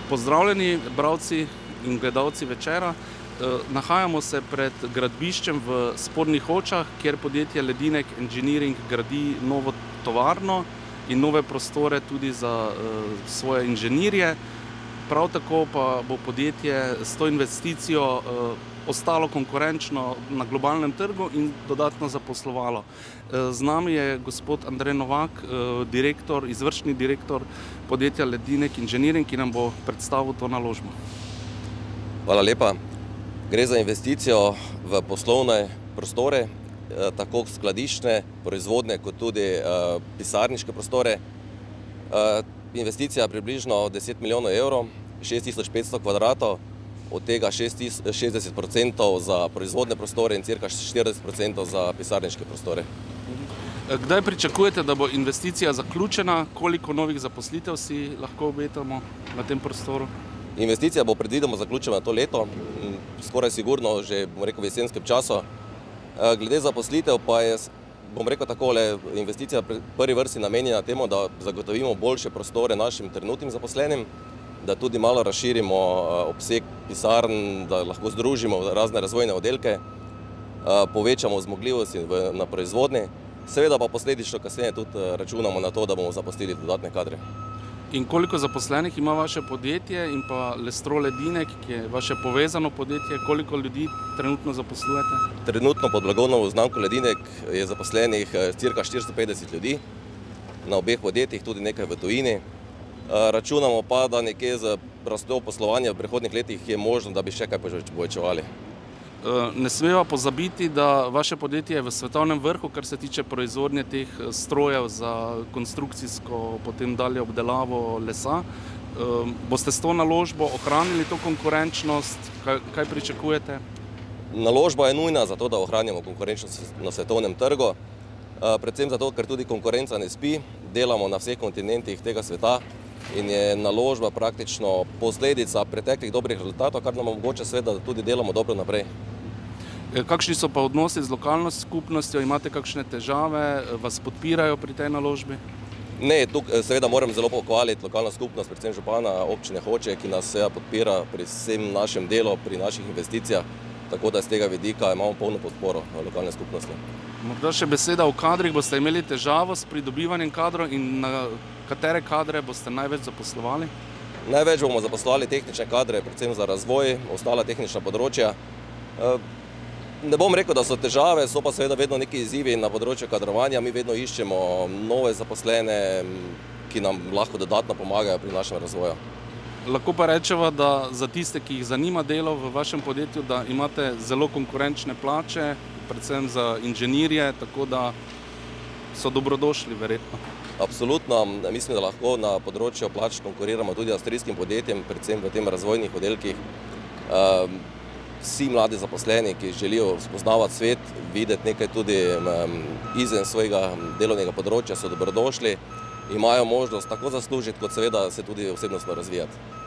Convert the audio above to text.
Pozdravljeni, bralci in gledalci Večera. Nahajamo se pred gradbiščem v Spodnjih Hočah, kjer podjetje Ledinek Engineering gradi novo tovarno in nove prostore tudi za svoje inženirje. Prav tako pa bo podjetje s to investicijo ostalo konkurenčno na globalnem trgu in dodatno zaposlovalo. Z nami je gospod Andrej Novak, izvršni direktor podjetja Ledinek Engineering, ki nam bo predstavil to naložbo. Hvala lepa. Gre za investicijo v poslovne prostore, tako skladiščne, proizvodne kot tudi pisarniške prostore. Investicija je približno 10 milijonov evrov, 6500 kvadratov, od tega 60% za proizvodne prostore in cirka 40% za pisarniške prostore. Kdaj pričakujete, da bo investicija zaključena? Koliko novih zaposlitev si lahko obetamo na tem prostoru? Investicija bo predvidoma zaključena to leto, skoraj sigurno že v jesenskem času. Glede zaposlitev pa je, bom rekel takole, investicija v prvi vrsti namenjena temu, da zagotovimo boljše prostore našim trenutnim zaposlenim, da tudi malo razširimo obseg pisarn, da lahko združimo razne razvojne oddelke, povečamo zmogljivosti na proizvodnji, seveda pa posledično kasneje tudi računamo na to, da bomo zaposlili dodatne kadre. In koliko zaposlenih ima vaše podjetje in pa Lestro Ledinek, ki je vaše povezano podjetje, koliko ljudi trenutno zaposlujete? Trenutno pod blagovno znamko Ledinek je zaposlenih cirka 450 ljudi na obeh podjetjih, tudi nekaj v tujini. Računamo pa, da nekje z rastjo poslovanja v prihodnjih letih je možno, da bi še kaj povečevali. Ne smeva pozabiti, da vaše podjetje je v svetovnem vrhu, kar se tiče proizvodnje teh strojev za konstrukcijsko, potem dalje obdelavo lesa. Boste s to naložbo ohranili to konkurenčnost? Kaj pričakujete? Naložba je nujna za to, da ohranjamo konkurenčnost na svetovnem trgu. Predvsem zato, ker tudi konkurenca ne spi, delamo na vseh kontinentih tega sveta in je naložba praktično posledica preteklih dobrih rezultatov, kar nam omogoča seveda, da tudi delamo dobro naprej. Kakšni so pa odnosi z lokalno skupnostjo? Imate kakšne težave? Vas podpirajo pri tej naložbi? Ne, tukaj seveda moram zelo pohvaliti lokalno skupnost, predvsem župana občine Hoče, ki nas seveda podpira pri vsem našem delu, pri naših investicijah, tako da z tega vidika imamo polno podporo lokalne skupnosti. Morda še beseda o kadrih. Boste imeli težavo s pridobivanjem kadrov in na katere kadre boste največ zaposlovali? Največ bomo zaposlovali tehnične kadre, predvsem za razvoj, ostala tehnična področja. Ne bom rekel, da so težave, so pa seveda vedno neki izzivi na področju kadrovanja. Mi vedno iščemo nove zaposlene, ki nam lahko dodatno pomagajo pri našem razvoju. Lahko pa rečeva, da za tiste, ki jih zanima delo v vašem podjetju, da imate zelo konkurenčne plače, predvsem za inženirje, tako da so dobrodošli verjetno. Absolutno. Mislim, da lahko na področju plač konkuriramo tudi avstrijskim podjetjem, predvsem v tem razvojnih oddelkih. Vsi mladi zaposleni, ki želijo spoznavati svet, videti nekaj tudi izven svojega delovnega področja, so dobrodošli, imajo možnost tako zaslužiti, kot seveda se tudi osebnostno razvijati.